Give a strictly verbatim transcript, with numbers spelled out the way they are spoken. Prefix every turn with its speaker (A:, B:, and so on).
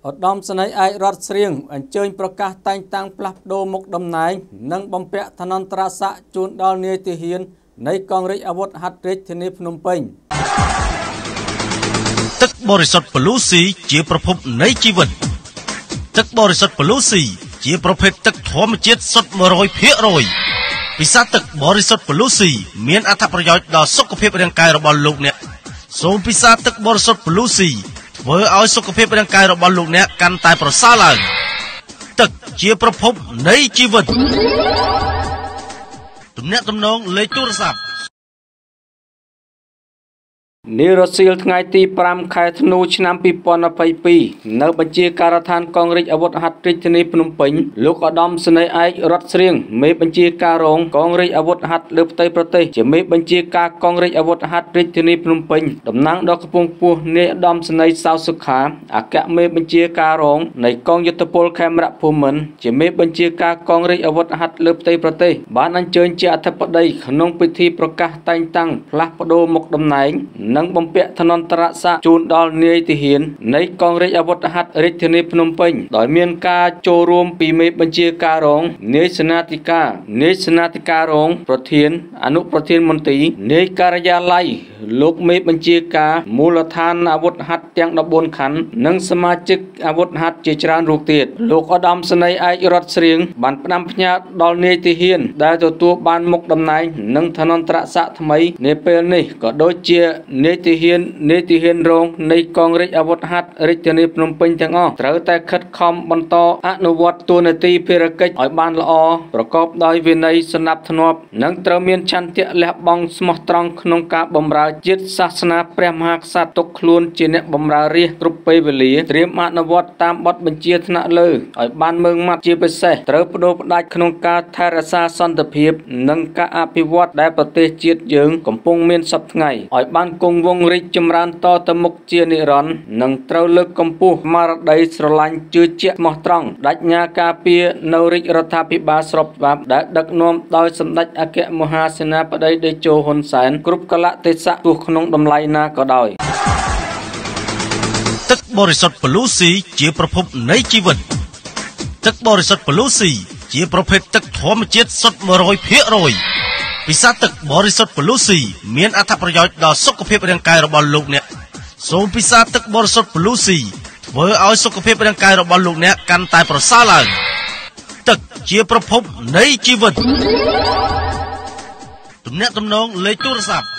A: ឧត្តមសេនីយ៍ឯករតស្រៀងអញ្ជើញប្រកាសតែងតាំងផ្លាស់ប្ដូរមុខតំណែងនិងបំពាក់ឋានន្តរស័ក្តិជូនដល់នាយទាហាននៃកងរាជអាវុធហត្ថរាជធានីភ្នំពេញ
B: ទឹកបរិសុទ្ធពលូស៊ីជាប្រភពនៃជីវិតទឹកបរិសុទ្ធពលូស៊ីជាប្រភេទទឹកធម្មជាតិសុទ្ធ một trăm phần trăm ពិសាទឹកបរិសុទ្ធពលូស៊ីមានអត្ថប្រយោជន៍ដល់សុខភាពរាងកាយរបស់លោកអ្នកសូមពិសាទឹកបរិសុទ្ធពលូស៊ីធ្វើឲ្យសុខភាពរាងកាយរបស់លោកអ្នកកាន់តែប្រសើរឡើងទឹកជាប្រភពនៃជីវិតទំនាក់ទំនងលេខទូរស័ព្ទ
A: នាយរដ្ឋសៀលថ្ងៃទីប្រាំខែធ្នូឆ្នាំពីរពាន់ยี่สิบสองនៅបញ្ជាការដ្ឋានកងរាជអាវុធហត្ថរាជធានីភ្នំពេញលោកឧត្តមសេនីយ៍ឯករតស្រៀងមេបញ្ជាការរងកងរាជអាវុធហត្ថលើផ្ទៃប្រទេសជាមេបញ្ជាការកងរាជអាវុធហត្ថរាជធានីភ្នំពេញតំណាងដល់កំពង់ខ្ពស់នាយឧត្តមសេនីយ៍សៅសុខាអគ្គមេបញ្ជាការរងនៃកងយុទ្ធពលខេមរភូមិន្ទជាមេបញ្ជាការកងរាជអាវុធហត្ថលើផ្ទៃប្រទេសបានអញ្ជើញជាអធិបតីក្នុងពិធីប្រកាសតែងតាំងផ្លាស់ប្ដូរមុខតំណែងនិងបំពាក់ឋានន្តរស័ក្តិជូនដល់នាយទាហាននៃកងរាជអាវុធហត្ថរាជធានីភ្នំពេញដោយមានការចូលរួមពីមេបញ្ជាការរងនាយសេនាធិការនាយសេនាធិការរងប្រធានអនុប្រធានមន្ត្រីនាយការិយាល័យលោកមេបញ្ជាការមូលដ្ឋានអាវុធហត្ថទាំងដប់បួនខណ្ឌនិងសមាជិកអាវុធហត្ថជាច្រើនរូបទៀតលោកឧត្តមសេនីយ៍ឯករតស្រៀងបានផ្ដាំផ្ញើដល់នាយទាហានដែលទទួលបានមុខតំណែងនិងឋានន្តរស័ក្តិថ្មីនាពេលនេះក៏ដូចជានាយទាហាននាយទាហានរងនៃកងរាជអាវុធហត្ថរាជធានីភ្នំពេញទាំងអស់ត្រូវតែខិតខំបន្តអនុវត្តតួនាទីភារកិច្ចឲ្យបានល្អប្រកបដោយវិន័យសណ្ដាប់ធ្នាប់និងត្រូវមានឆន្ទៈលះបង់ស្មោះត្រង់ក្នុងការបម្រើជាតិសាសនាព្រះមហាក្សត្រទុកខ្លួនជាអ្នកបម្រើរាជគ្រប់ពេលវេលាត្រៀមអនុវត្តតាមបទបញ្ជាថ្នាក់លើឲ្យបានម៉ឺងម៉ាត់ជាពិសេសត្រូវបដូរផ្ដាច់ក្នុងការថែរក្សាសន្តិភាពនិងការអភិវឌ្ឍដែលប្រទេសជាតិយើងកំពុងមានសពថ្ងៃឲ្យបានគង់វង្សរីកចម្រើនតទៅមុខជានិរន្តរ៍និងត្រូវលើកកម្ពស់ស្មារតីស្រឡាញ់ជឿជាក់ស្មោះត្រង់បដិញ្ញាការពារនៅរាជរដ្ឋាភិបាលស្របច្បាប់ដែលដឹកនាំដោយសម្ដេចអគ្គមហាសេនាបតីតេជោហ៊ុនសែនគ្រប់កលៈទេសៈទោះក្នុងតម្លៃណាក៏ដោយ
B: ទឹកបរិសុទ្ធពលូស៊ីជាប្រភពនៃជីវិតទឹកបរិសុទ្ធពលូស៊ីជាប្រភេទទឹកធម្មជាតិសុទ្ធ một trăm phần trăm ពិសាទឹកបរិសុទ្ធពលូស៊ីមានអត្ថប្រយោជន៍ដល់សុខភាពរាងកាយរបស់លោកអ្នកសូមពិសាទឹកបរិសុទ្ធពលូស៊ីធ្វើឲ្យសុខភាពរាងកាយរបស់លោកអ្នកកាន់តែប្រសើរឡើងទឹកជាប្រភពនៃជីវិតទំនាក់ទំនងលេខទូរស័ព្ទ